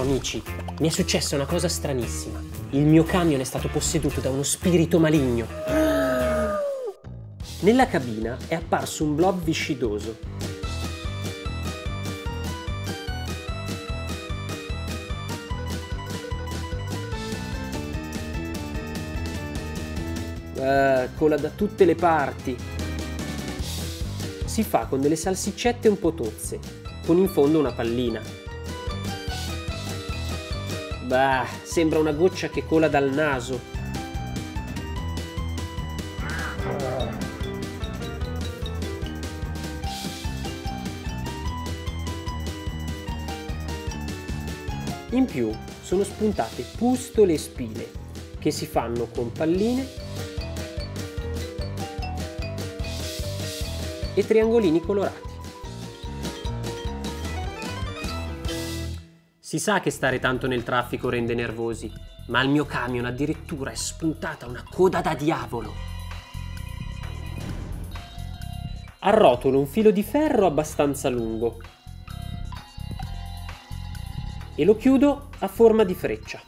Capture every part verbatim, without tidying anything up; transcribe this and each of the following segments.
amici, mi è successa una cosa stranissima. Il mio camion è stato posseduto da uno spirito maligno. Nella cabina è apparso un blob viscidoso. Uh, cola da tutte le parti. Si fa con delle salsiccette un po' tozze, con in fondo una pallina. Bah, sembra una goccia che cola dal naso. In più sono spuntate pustole e spine che si fanno con palline e triangolini colorati. Si sa che stare tanto nel traffico rende nervosi, ma al mio camion addirittura è spuntata una coda da diavolo. Arrotolo un filo di ferro abbastanza lungo e lo chiudo a forma di freccia.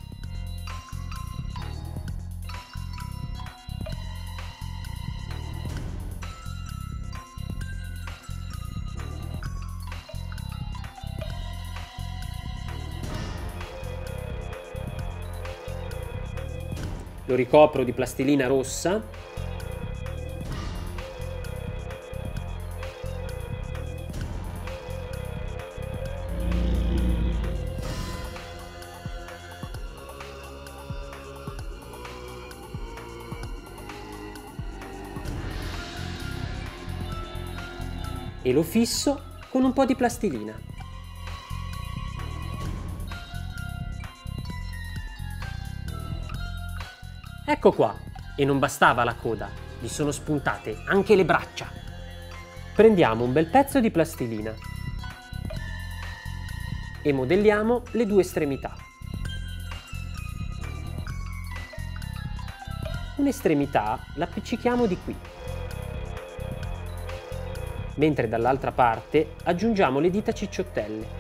Lo ricopro di plastilina rossa e lo fisso con un po' di plastilina. Ecco qua, e non bastava la coda, gli sono spuntate anche le braccia. Prendiamo un bel pezzo di plastilina e modelliamo le due estremità. Un'estremità la appiccichiamo di qui, mentre dall'altra parte aggiungiamo le dita cicciottelle.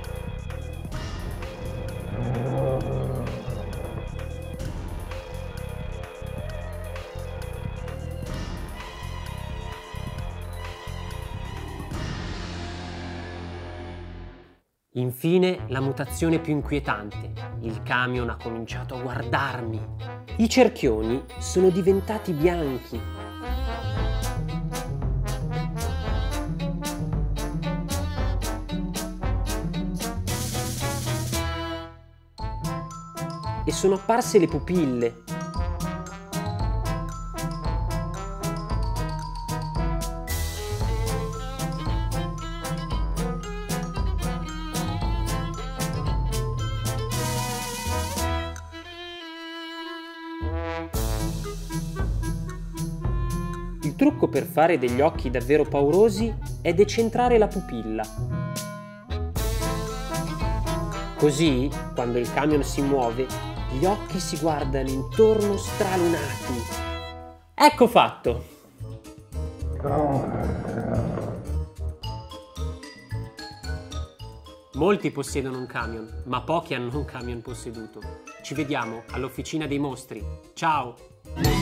Infine, la mutazione più inquietante. Il camion ha cominciato a guardarmi. I cerchioni sono diventati bianchi. E sono apparse le pupille. Il trucco per fare degli occhi davvero paurosi è decentrare la pupilla. Così, quando il camion si muove, gli occhi si guardano intorno stralunati. Ecco fatto! Molti possiedono un camion, ma pochi hanno un camion posseduto. Ci vediamo all'Officina dei Mostri. Ciao!